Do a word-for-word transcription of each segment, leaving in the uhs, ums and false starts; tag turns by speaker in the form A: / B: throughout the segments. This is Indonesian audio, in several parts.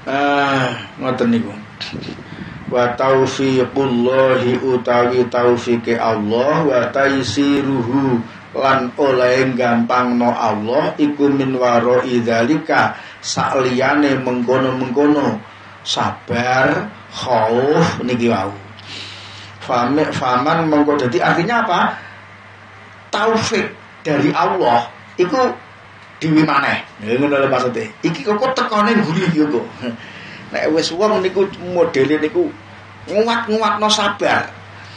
A: Ah, ngoten niku. Wa taufiqullahi utawi taufike Allah wa taisiruhu lan oleh gampangno Allah iku min waro idzalika sakliyane mengkono-mengkono sabar khauf niki wau. Fame faman mengko dadi artinya apa? Taufik dari Allah iku diwi maneh. Ya ngono lho maksude. Iki kok tekone guri iki kok. Nek wis wong niku modele niku nguat-nguatno sabar.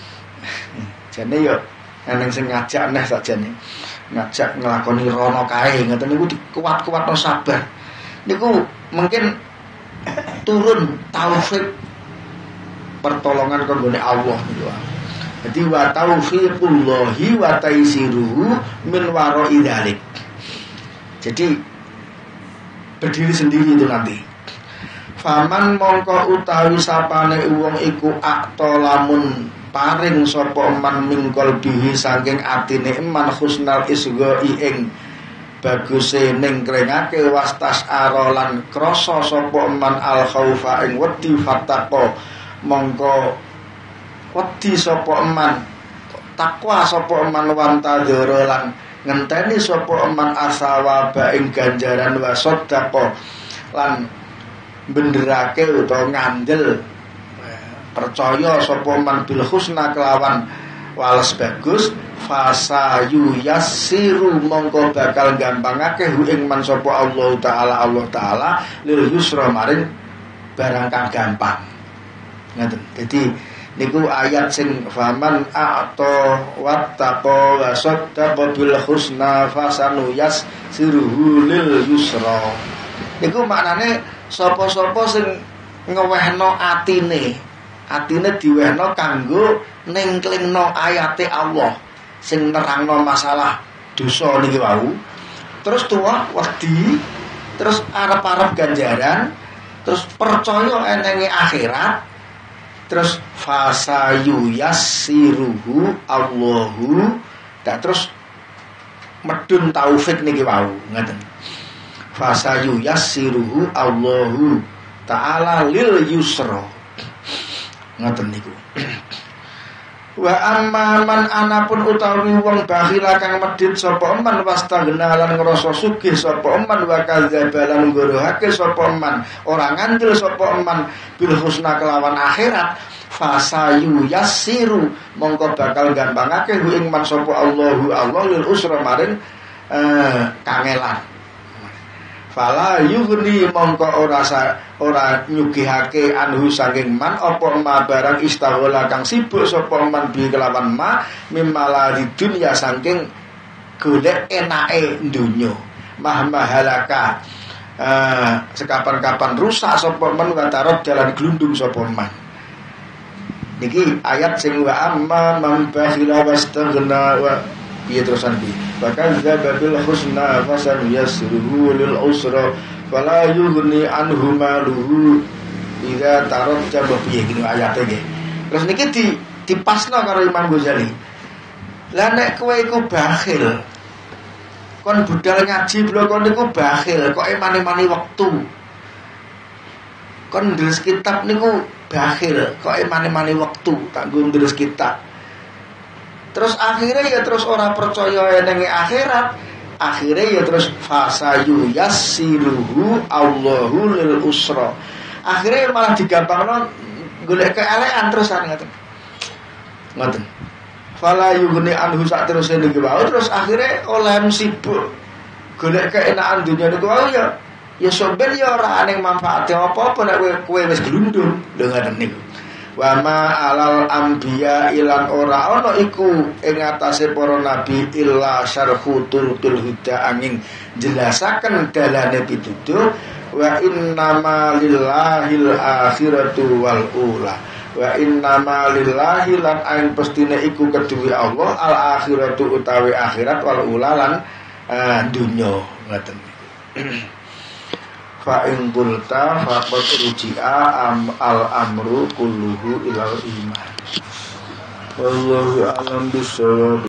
A: Jane yo eneng sing ngajak neh sakjane. Ngajak nglakoni rono kae ngoten niku dikuat-kuatno sabar. Niku mungkin turun taufik pertolongan kanggone Allah niku. Jadi wa taufiqullahi wa taisiruhu min wara'i dzalik. Jadi berdiri sendiri itu nanti. Faman mongko utawi sapane wong iku akto lamun paring sapa man mingkol bihi saking atine man husnal isghai ing baguse ning krengake wastas arolan krasa sapa man al khaufa ing wedi fataqo mongko wedi sapa man takwa sapa man wantadara lan ngenteni sapa man asawa ba ing ganjaran wa sedaqah lan benderake utawa ngandel percaya sapa man bil husna kelawan wales bagus fasayu yassiru mongko bakal gampangake hu ing man sapa Allah taala Allah taala lil yusra maring barang kang gampang. Ngoten. Dadi niku ayat sing faman a'ta wattaqa wa saddaqa bil husna fasanu yassiruhu lil yusra. Niku maknane sapa-sapa sing ngewehno atine, atine diwehno kanggo nengklingno ayate Allah sing nerangno masalah dosa niki wau. Terus tuwa wedi, terus arep-arep ganjaran, terus percaya enenge akhirat, terus fasayu yassiruhu Allahu, dan terus medun taufik niki wau ngoten. Fasayu yassiruhu Allahu ta'ala lil yusra. Ngoten niku. Wa amma man anapun utawi wong bakhila kang medhit sapa man wastagna lan ngrasa sugih sapa man wa kadzabalan ngorohake sapa man ora ngandel sapa man bil husna kelawan akhirat fasayu yassiru mongko bakal gampangake hu ing man sapa Allahu Allah lil usra maring eh, kangelan. Fala yughni mongko ora sa, ora nyugihake anhu saking man apa ma barang istaghala kang sibuk sapa man bi kelawan ma mimala di dunya saking golek enake donya mah mahalaka uh, sekapan-kapan rusak sapa man watarot jalan glundung sapa man. Niki ayat sing wa amma man bakhila wastaghna wa iya terusan bi bahkan babil husna fasan yasruhu lil usra fala yughni anhu maluhu idza tarajja piye gini ayate nggih. Terus niki di dipasno karo Imam Ghazali. Lah nek kowe iku bakhil kon budal ngaji blok niku bakhil kok emane-mane wektu. Kon ndres kitab niku bakhil kok emane-mane wektu tak nggo ndres kitab. Terus akhirnya ya terus orang percaya yang akhirat, akhirnya ya terus fasayu yassiruhu Allahu lil usra. Akhirnya malah digampangno golek keelekan terus kan ngoten. Ngoten. Fala yughni anhu sak terus niki wae terus akhirnya oleh sibuk golek keenakan dunia niku wae ya ya soben ya ora aneh manfaate apa-apa nek kowe kowe wis glundung lho ngoten niku. Wa ma alal anbiya ilan ora ana iku ing atase para nabi illa syarhu turqil huda angin jelasaken dalane pitutur wa innama lillahil akhiratu wal ula wa innama lillahi lan ain pestine iku keduwe Allah al akhiratu utawi akhirat wal ula lan uh, dunya ngoten. Fa in qulta fa qad ruji'a am al amru kulluhu ilal iman wallahu a'lam bissawab.